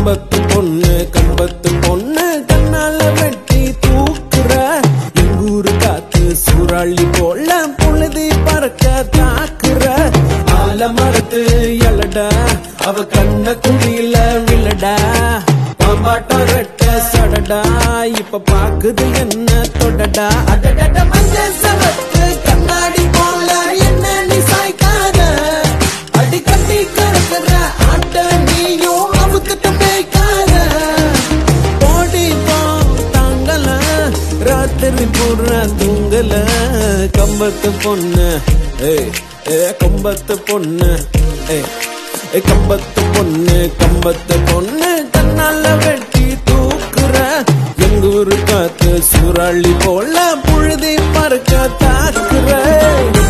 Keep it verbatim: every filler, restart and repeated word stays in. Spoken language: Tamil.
கம்பத்து பொண்ணு கம்பத்து பொண்ணு கண்ணால வெட்டி தூக்குற எங்கூரு காத்து சூறாளி போல புழுதி பறக்க தாக்குற ஆல மரத்து எலடா அவ கண்ண குடியில விழடா பாம்பாட்டம் ரெட்ட சடடா இப்ப பாக்குது என்ன தொடடா அடடட மஞ்ச சவத்து கண்ணாடி போல என்ன நீ சாய்க்காத அடி கட்டி கறக்குற ஆட்ட நீயும் அவுக்கிட்ட பேய்க்காத ஓடி போ தாங்கல ராத்திரி பூரா தூங்கல கம்பத்து பொண்ணு ஏய் ஏ கம்பத்து பொண்ணு ஏய் கம்பத்து பொண்ணு கம்பத்து பொண்ணு கண்ணால வெட்டி தூக்குற எங்கூரு காத்து சூறாளி போல புழுதி பறக்க தாக்குற